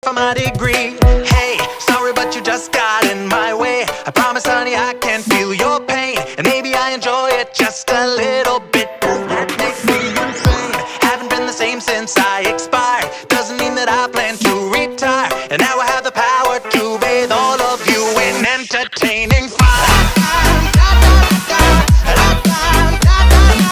for my degree. Hey, sorry but you just got in my way. I promise honey I can feel your pain, and maybe I enjoy it just a little bit. Does that make me insane? Haven't been the same since I expired. Doesn't mean that I plan to retire, and now I have the power to bathe all of you in entertainment.